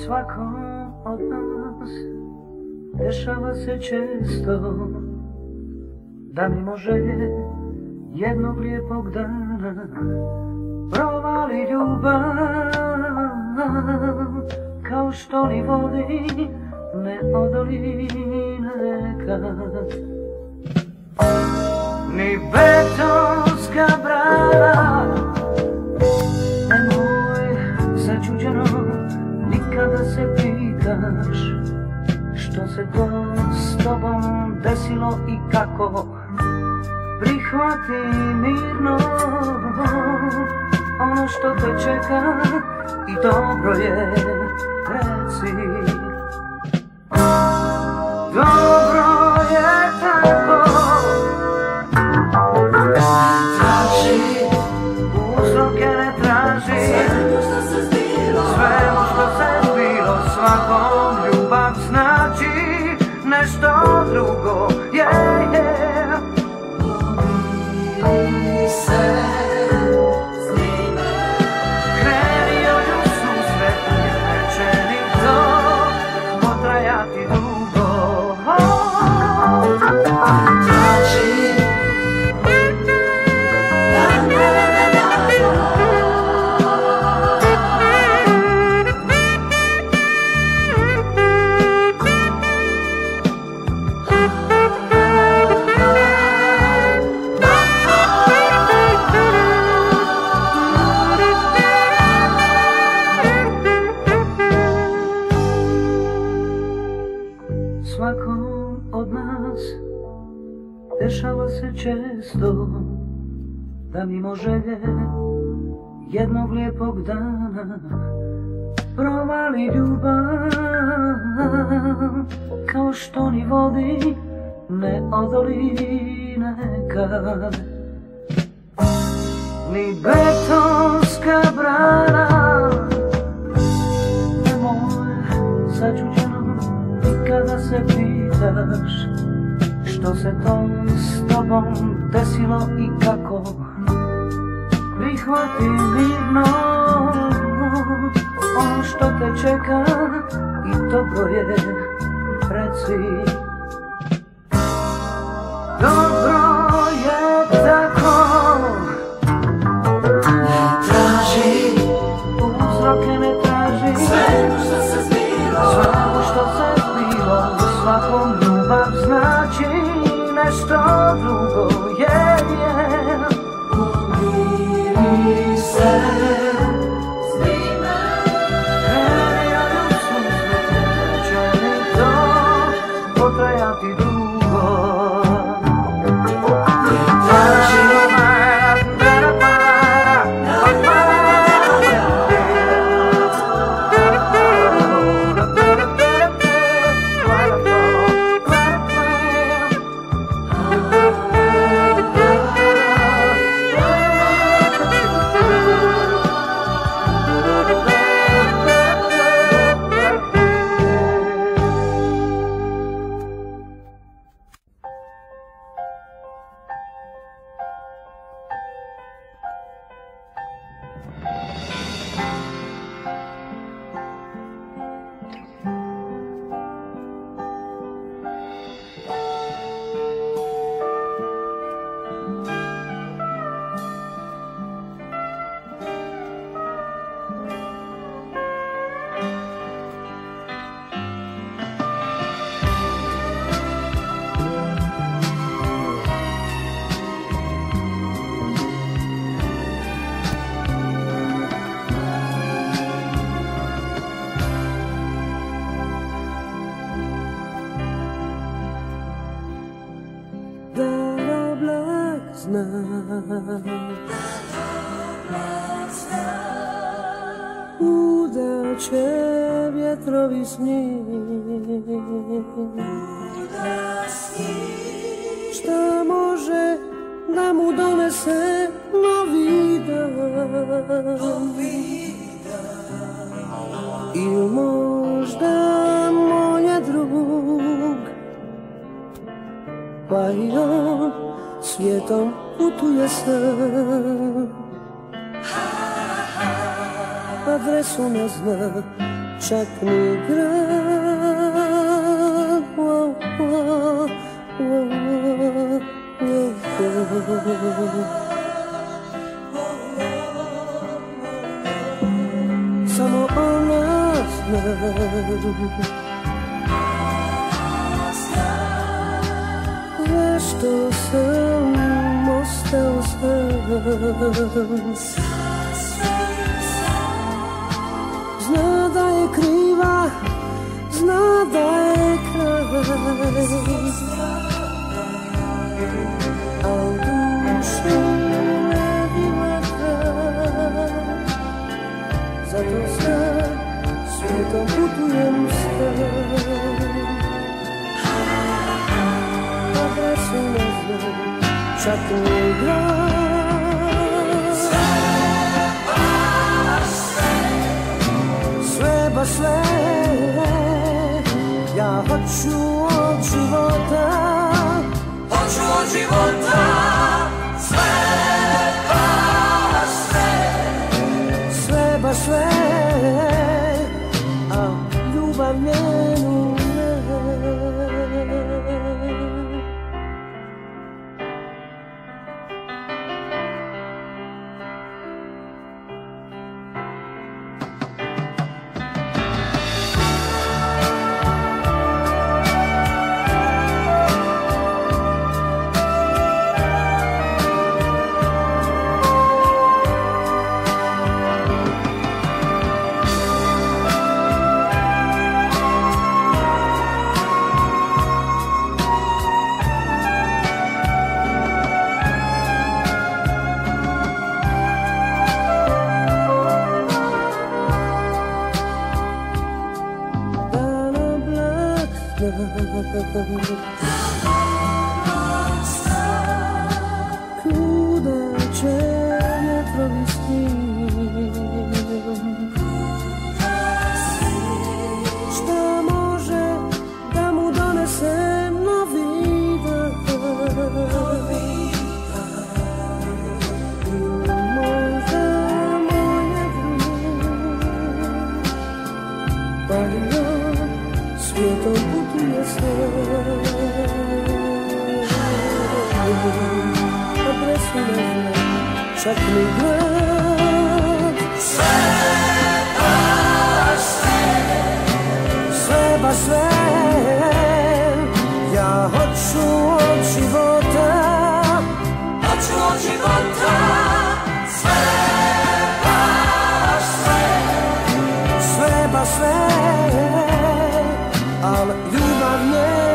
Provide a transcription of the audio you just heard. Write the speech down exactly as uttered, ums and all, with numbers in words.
Svakom od nas dešava se često da mimo želje jednog lijepog dana provali ljubav, kao što ni vodi ne odoli nekad. Ni betonska brana, nemoj začuđeno nikada se pitaš što se to s tobom desilo i kako. Prihvati mirno ono što te čeka i dobro je, reci. Dobro je tako. Traži, uzroke ne traži, svemu što se zbilo, svemu što se zbilo, svakom ljubav znači nešto drugo, yeah, yeah. Budi se s njime, kreni joj u susret, neće ni to potrajati dugo. Traži, da ne Svakom od nas dešava se često da mimo želje jednog lijepog dana provali ljubav, kao što ni vodi ne odoli nekad. Ni betonska brana, nemoj začuđeno kada se pitaš što se to s tobom desilo i kako. Prihvati mirno ono što te čeka i dobro je, reci. Dobro je tako. Traži, uzroke ne traži, svemu što se zbilo, svemu što se svakom ljubav znači nešto drugo, yeah, yeah. Umiri se s njime, kreni joj u susret, neće ni to potrajati dugo. Traži, uda će vjetrovi s njim, šta može da mu donese novi dan, ili možda on je drug, pa i on svijetom putuje sam. Adresu ne zna, čak ni grad. Wow, wow, wow, wow, wow. Samo ona zna zašto sam ostao sam. Zna da je kriva, zna da je kraj, a u dušu ne bila kraj. Zato sad svijetom putujem sam, adresu ne znam, čak ni grad. Sve baš sve, ja hoću od života, hoću od života, sve baš sve, sve baš sve, a ljubav njenu ne. Kuda će vjetrovi stil, šta može da mu donese novi dan, možda moje druge, pa ja svijetom putuje sam, adresu ne znam, čak ni grad. sve baš sve, Sve baš sve, ja hoću od života, hoću od života, sve baš sve, sve baš sve, al ljubav njena.